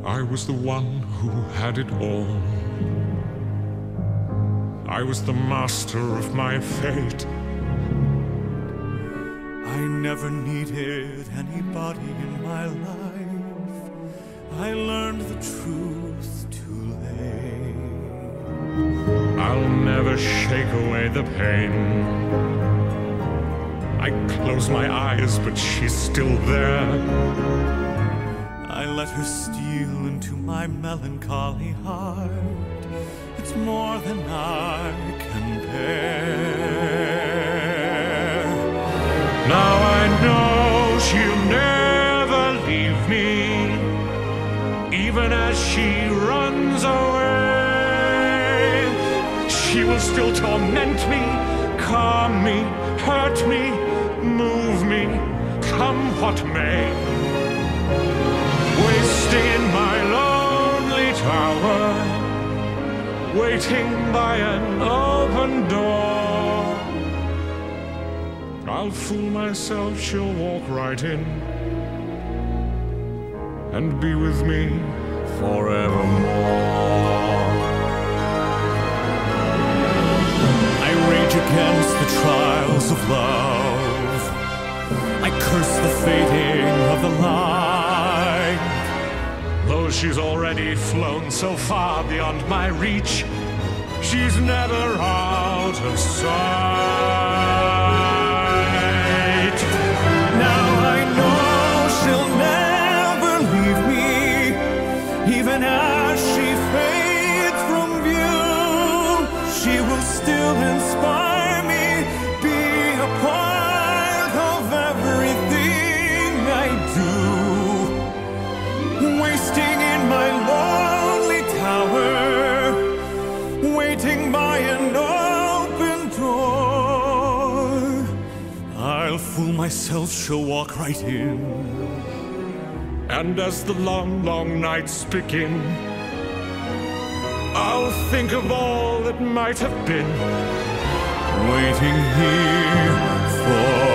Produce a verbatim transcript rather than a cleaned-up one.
I was the one who had it all. I was the master of my fate. I never needed anybody in my life. I learned the truth too late. I'll never shake away the pain. I close my eyes, but she's still there. I let her steal into my melancholy heart. It's more than I can bear. Now I know she'll never leave me, even as she runs away. She will still torment me, calm me, hurt me, move me, come what may. Wasting in my lonely tower, waiting by an open door. I'll fool myself, she'll walk right in and be with me forevermore. I rage against the trials of love. I curse the fading of the light. Though she's already flown so far beyond my reach, she's never out of sight. Now I know she'll never leave me, even as she fades from view. She will still inspire me, be a part of everything I do. Wasting in my lonely tower, waiting by an open door. I'll fool myself, she'll walk right in. And as the long, long nights begin, I'll think of all that might have been, waiting here for